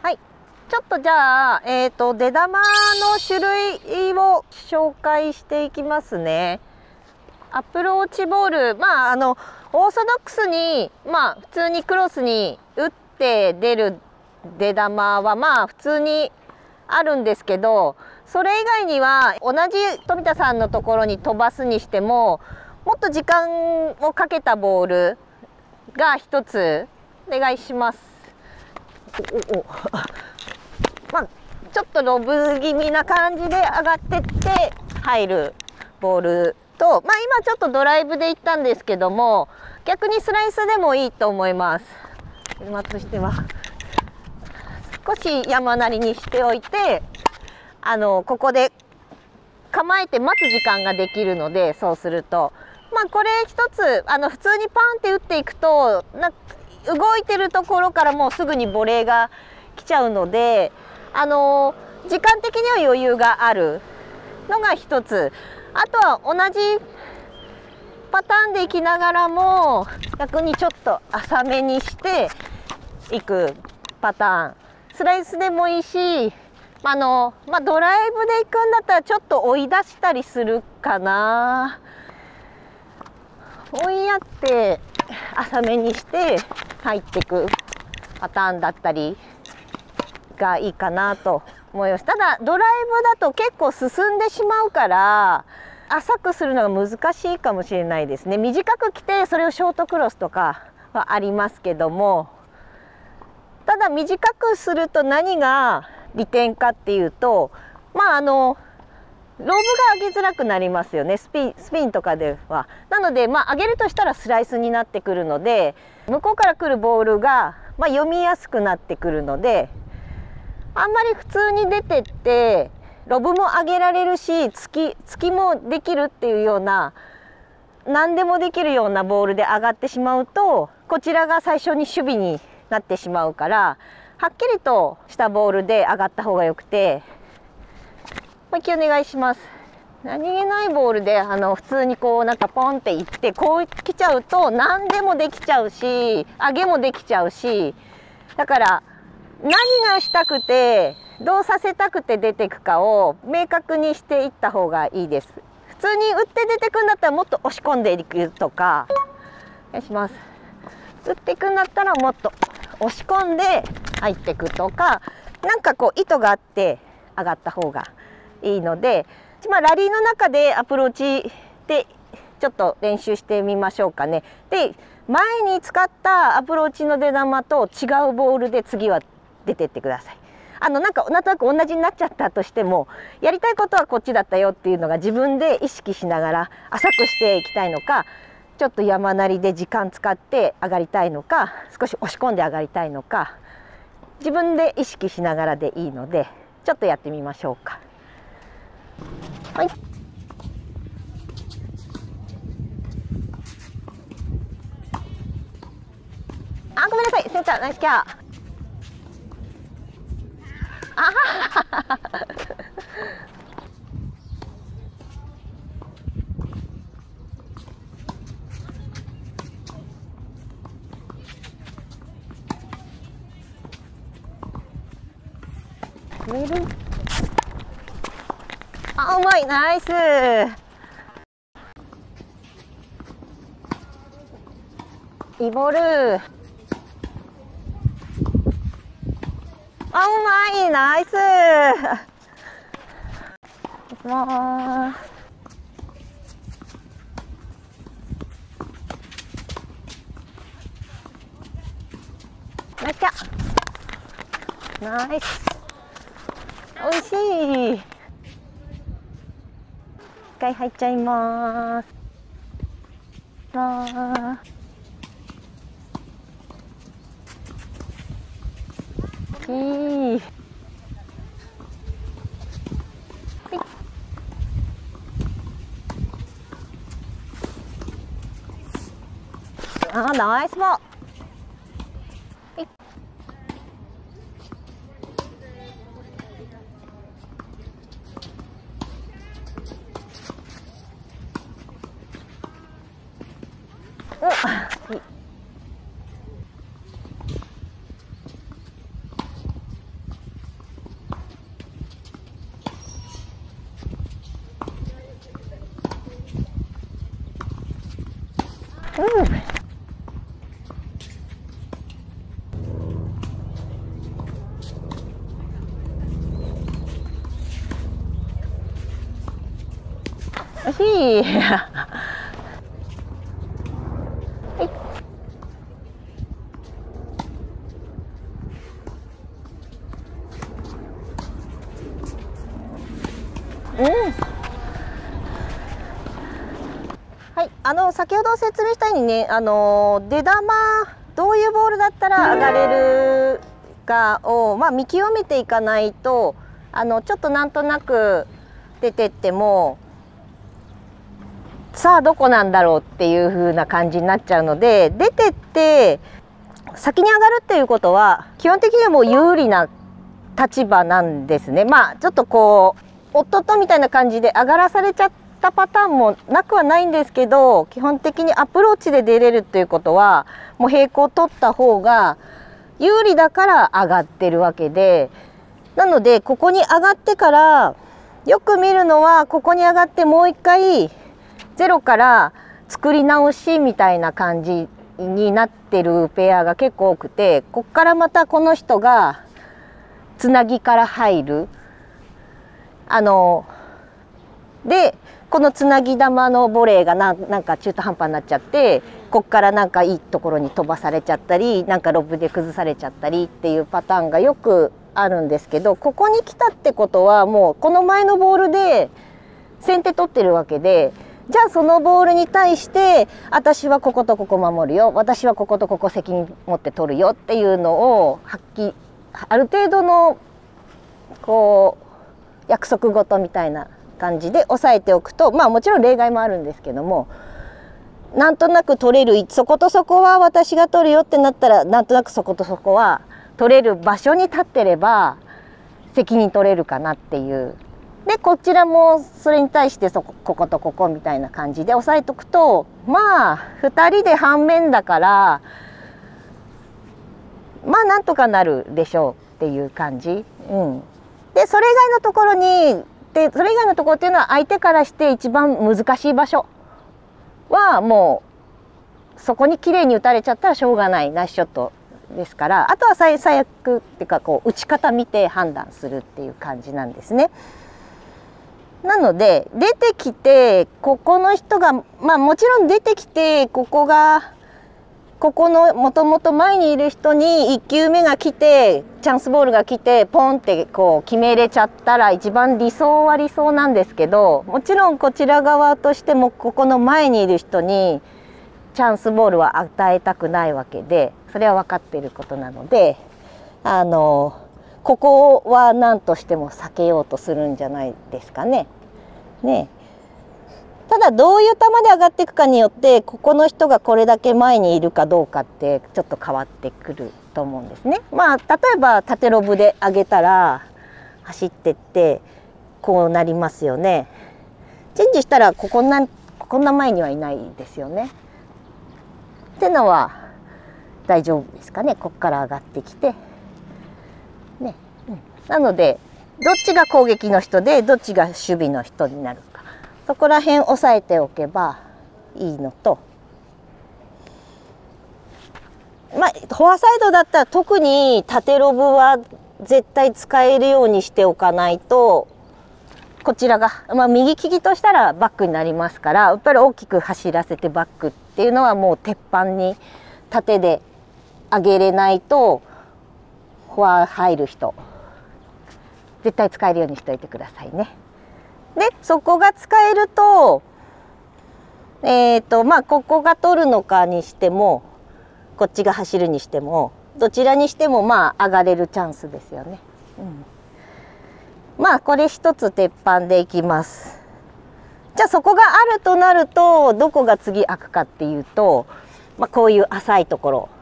はい。ちょっとじゃあ、出玉の種類を紹介していきますね。アプローチボール、オーソドックスに、普通にクロスに打って出る出玉は、普通にあるんですけど、それ以外には、同じ富田さんのところに飛ばすにしても、もっと時間をかけたボールが一つ、お願いします。ちょっとロブ気味な感じで上がってって入るボールと、今ちょっとドライブで行ったんですけども、逆にスライスでもいいと思います。車としては少し山なりにしておいて、ここで構えて待つ時間ができるので、そうするとこれ一つ普通にパンって打っていくと動いてるところからもうすぐにボレーが来ちゃうので、時間的には余裕があるのが一つ。あとは同じパターンでいきながらも逆にちょっと浅めにしていくパターン、スライスでもいいし、ドライブでいくんだったらちょっと追い出したりするかな。追いやって浅めにして入っていくパターンだったりがいいかなと思います。ただドライブだと結構進んでしまうから浅くするのが難しいかもしれないですね。短く来てそれをショートクロスとかはありますけども、ただ短くすると何が利点かっていうと、ローブが上げづらくなりますよね、スピンとかでは。なので上げるとしたらスライスになってくるので、向こうから来るボールが読みやすくなってくるので、あんまり普通に出てってロブも上げられるし突きもできるっていうような、何でもできるようなボールで上がってしまうと、こちらが最初に守備になってしまうから、はっきりとしたボールで上がった方がよくて、もう一回お願いします。何気ないボールで普通にポンっていってこう来ちゃうと何でもできちゃうし、上げもできちゃうし、だから何がしたくてどうさせたくて出てくかを明確にしていった方がいいです。普通に打って出てくんだったらもっと押し込んでいくとか、お願いします。打っていくんだったらもっと押し込んで入っていくとか、意図があって上がった方がいいので、ラリーの中でアプローチでちょっと練習してみましょうかね。で、前に使ったアプローチの出玉と違うボールで次は出てってください。なんとなく同じになっちゃったとしても、やりたいことはこっちだったよっていうのが自分で意識しながら浅くしていきたいのか、ちょっと山なりで時間使って上がりたいのか、少し押し込んで上がりたいのか、自分で意識しながらでいいので、ちょっとやってみましょうか。はい。ごめんなさい、センターナイスキャー。うまい、ナイス。いいボール。うまい、ナイス。いきます。ナイスキャー。ナイス。おいしい。一回入っちゃいます。いい。ナイスボール。 おいしい。はい、先ほど説明したようにね、出玉どういうボールだったら上がれるかを、見極めていかないと、ちょっとなんとなく出てってもさあどこなんだろうっていう風な感じになっちゃうので、出てって先に上がるっていうことは基本的にはもう有利な立場なんですね。ちょっとこうおっとっとみたいな感じで上がらされちゃったパターンもなくはないんですけど、基本的にアプローチで出れるっていうことはもう平行を取った方が有利だから上がってるわけで、なのでここに上がってからよく見るのは、ここに上がってもう一回ゼロから作り直しみたいな感じになってるペアが結構多くて、こっからまたこの人がつなぎから入る。でこのつなぎ玉のボレーがなんか中途半端になっちゃって、こっからなんかいいところに飛ばされちゃったり、なんかロブで崩されちゃったりっていうパターンがよくあるんですけど、ここに来たってことはもうこの前のボールで先手取ってるわけで、じゃあそのボールに対して私はこことここ守るよ、私はこことここ責任持って取るよっていうのをある程度のこう約束事みたいな感じで押さえておくと、もちろん例外もあるんですけども、なんとなく取れる、そことそこは私が取るよってなったら、なんとなくそことそこは取れる場所に立ってれば責任取れるかなっていう。でこちらもそれに対してこことここみたいな感じで押さえとくと、2人で反面だからなんとかなるでしょうっていう感じ。でそれ以外のところにそれ以外のところっていうのは相手からして一番難しい場所はもうそこに綺麗に打たれちゃったらしょうがないナイスショットですから、あとは最悪っていうかこう打ち方見て判断するっていう感じなんですね。なので出てきてここの人がもちろん出てきてここのもともと前にいる人に1球目が来てチャンスボールが来てポンってこう決めれちゃったら一番理想は理想なんですけど、もちろんこちら側としてもここの前にいる人にチャンスボールは与えたくないわけで、それは分かっていることなのでここは何としても避けようとするんじゃないですかね。ただどういう球で上がっていくかによってここの人がこれだけ前にいるかどうかってちょっと変わってくると思うんですね。例えば縦ロブで上げたら走ってってこうなりますよね。チェンジしたらこんな前にはいないですよね。ってのは大丈夫ですかね。ここから上がってきてなのでどっちが攻撃の人でどっちが守備の人になるか、そこら辺押さえておけばいいのと、フォアサイドだったら特に縦ロブは絶対使えるようにしておかないと、こちらが、右利きとしたらバックになりますから、やっぱり大きく走らせてバックっていうのはもう鉄板に縦で上げれないとフォア入る人絶対使えるようにしておいてくださいね。でそこが使えるとここが取るのかにしてもこっちが走るにしてもどちらにしても上がれるチャンスですよね。これ一つ鉄板でいきます。じゃあそこがあるとなるとどこが次開くかっていうと、こういう浅いところ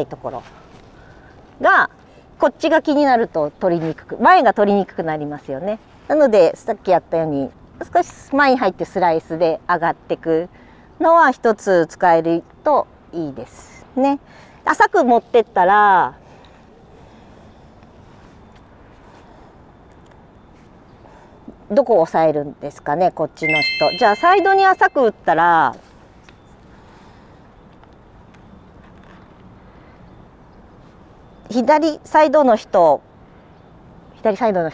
がこっちが気になると前が取りにくくなりますよね。なのでさっきやったように少し前に入ってスライスで上がっていくのは一つ使えるといいですね。浅く持ってったらどこを抑えるんですかね、こっちの人。じゃあサイドに浅く打ったら左サイドの人バ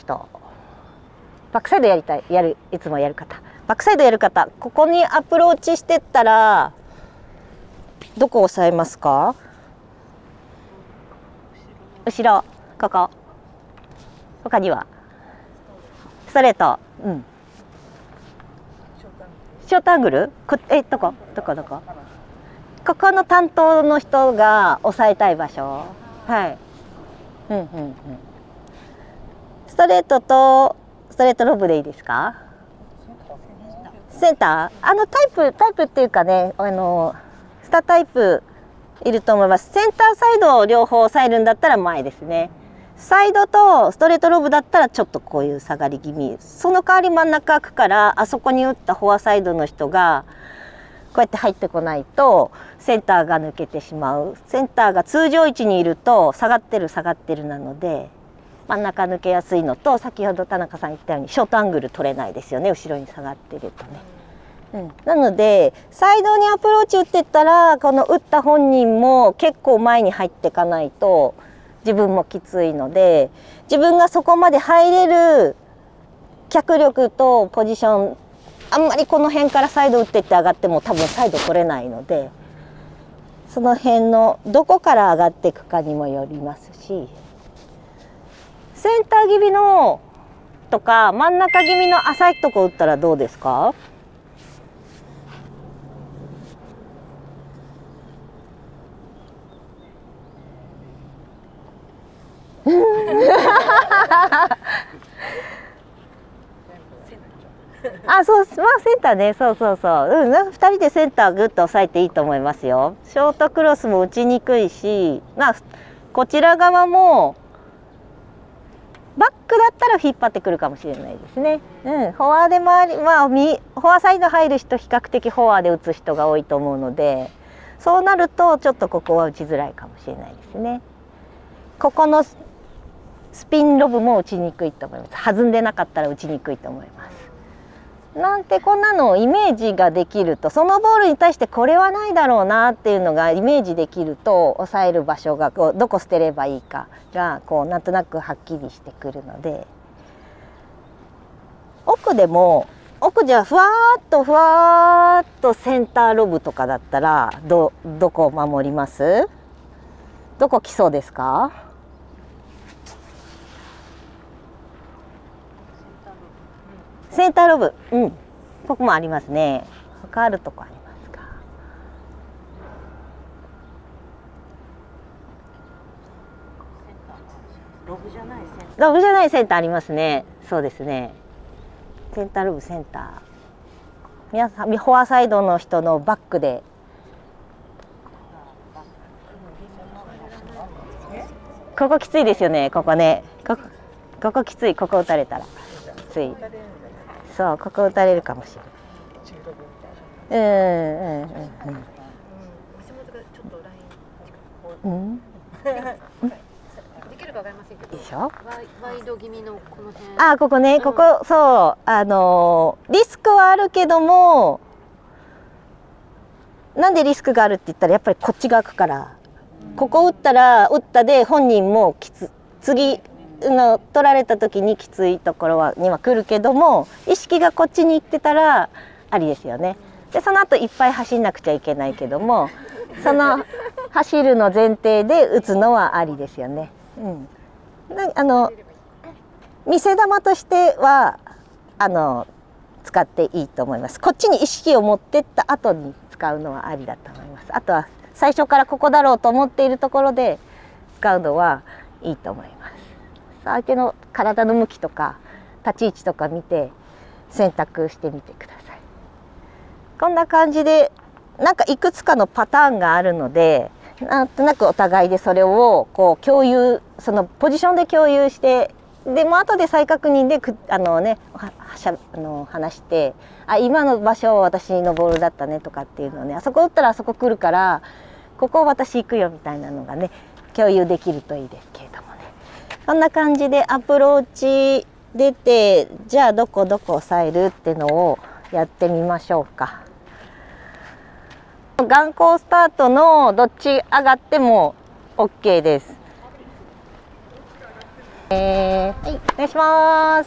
ックサイドやりたい、いつもやる方、バックサイドやる方、ここにアプローチしてったらどこを押さえますか？後ろ、ここ。他にはストレート、うん。ショートアングル？どこ？ここの担当の人が押さえたい場所。はい。ストレートとストレートロブでいいですか？センター？タイプっていうかね、スタータイプいると思います。センターサイドを両方押さえるんだったら前ですね。サイドとストレートロブだったらちょっとこういう下がり気味。その代わり真ん中空くから、あそこに打ったフォアサイドの人がこうやって入ってこないとセンターが抜けてしまう。センターが通常位置にいると下がってるなので、真ん中抜けやすいのと、先ほど田中さん言ったようにショートアングル取れないですよね、後ろに下がってるとね。なのでサイドにアプローチ打ってったら、この打った本人も結構前に入っていかないと自分もきついので、自分がそこまで入れる脚力とポジション、あんまりこの辺からサイド打ってって上がっても多分サイド取れないので、その辺のどこから上がっていくかにもよりますし、センター気味のとか真ん中気味の浅いとこ打ったらどうですか？そう、センターね、そう、2人でセンターグッと押さえていいと思いますよ。ショートクロスも打ちにくいし、こちら側もバックだったら引っ張ってくるかもしれないですね。フォアでフォアサイド入る人、比較的フォアで打つ人が多いと思うので、そうなるとちょっとここは打ちづらいかもしれないですね。ここのスピンロブも打ちにくいと思います。弾んでなかったら打ちにくいと思います。なんてこんなのをイメージができると、そのボールに対してこれはないだろうなっていうのがイメージできると、抑える場所がどこ捨てればいいかがなんとなくはっきりしてくるので、奥じゃふわーっとセンターロブとかだったらどこを守ります？どこ来そうですか？センターロブ、ここもありますね。他あるとこありますか？ロブじゃないセンターありますね。そうですね。センターロブ、センター。皆さん、フォアサイドの人のバックで。ここきついですよね。ここね。ここきつい。ここ打たれたらきつい。そう、ここ打たれるかもしれない。 できるかわかりませんけど。 でしょ？ ワイド気味のこの辺。 ここね、ここそうリスクはあるけども、なんでリスクがあるって言ったら、やっぱりこっちが開くから、ここ打ったで本人も次取られた時にきついところには来るけども、意識がこっちに行ってたらありですよね。でその後いっぱい走んなくちゃいけないけども、その走るの前提で打つのはありですよね。見せ球としては使っていいと思います。こっちに意識を持ってった後に使うのはありだと思います。あとは最初からここだろうと思っているところで使うのはいいと思います。相手の体の向きとか立ち位置とか見て選択してみてください。こんな感じでいくつかのパターンがあるので、なんとなくお互いでそれを共有、そのポジションで共有して、でも後で再確認で話して、今の場所は私のボールだったねとかっていうのをね、あそこ打ったらあそこ来るからここ私行くよみたいなのがね、共有できるといいですけれどもね。こんな感じでアプローチ出て、じゃあどこ押さえるっていうのをやってみましょうか。眼光スタートのどっち上がっても OK です。 願いします。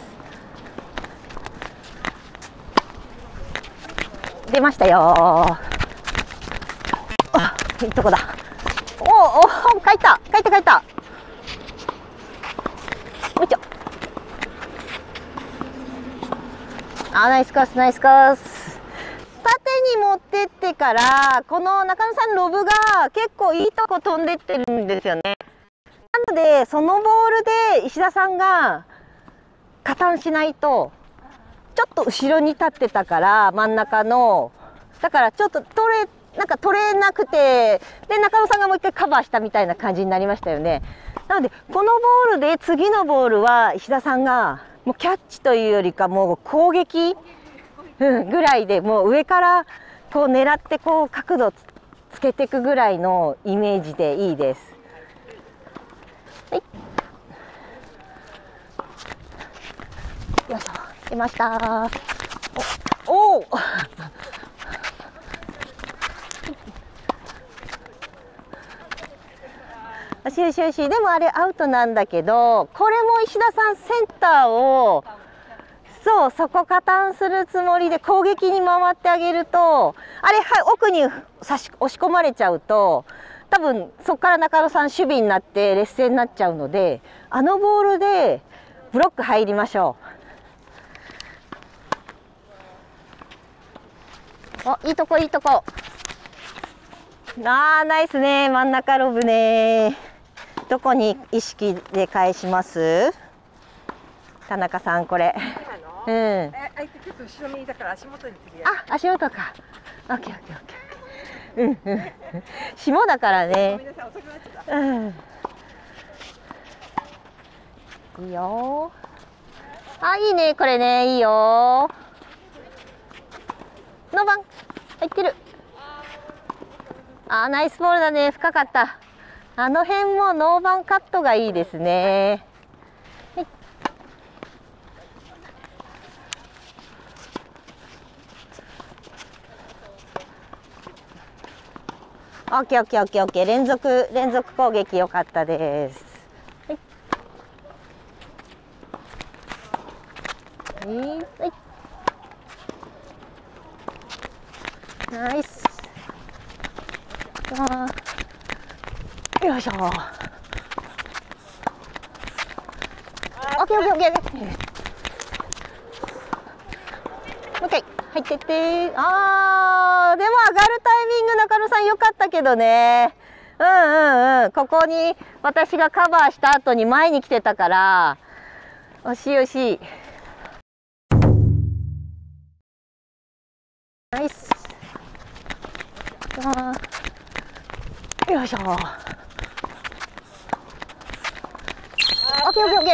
出ましたよ。あ、いいとこだ。おお、書いた。よいしょ。あ、ナイスコース。縦に持ってってから、この中野さんロブが結構いいとこ飛んでってるんですよね。なので、そのボールで石田さんが加担しないと、ちょっと後ろに立ってたから、真ん中の、だからちょっと取れなくて、で、中野さんがもう一回カバーしたみたいな感じになりましたよね。なので、このボールで次のボールは石田さんが、もうキャッチというよりかもう攻撃、ぐらいで、もう上からこう狙ってこう角度つけていくぐらいのイメージでいいです。はい。よいしょ、出ました。おお。よし。でもあれアウトなんだけど、これも石田さんセンターを、そう、そこ加担するつもりで攻撃に回ってあげると、あれ、奥に押し込まれちゃうと、多分そこから中野さん守備になって劣勢になっちゃうので、あのボールでブロック入りましょう。お、いいとこ。あー、ナイスね、真ん中ロブね。どこに意識で返します？田中さん、これ。 相手ちょっと後ろにいたから足元に次。 あ、足元か。オッケー。霜だからね。いいよ。あ、いいね、これね、いいよ。ノーバン入ってる。あ、ナイスボールだね、深かった。あの辺もノーバンカットがいいですね。オッケー。連続攻撃良かったです。ナイス。よいしょ。オッケー。もう一回入ってって。あー、でも上がるタイミング中野さん良かったけどね。ここに私がカバーした後に前に来てたから、惜しい。ナイス。よいしょ。オッケー。もう一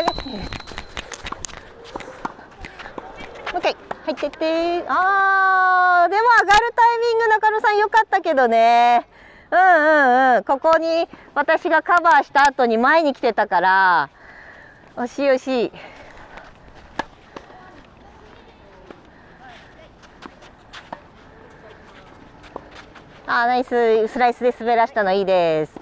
回入ってって。あー、でも上がるタイミング中野さん良かったけどね。ここに私がカバーした後に前に来てたから、惜しい。ナイス、スライスで滑らしたのいいです。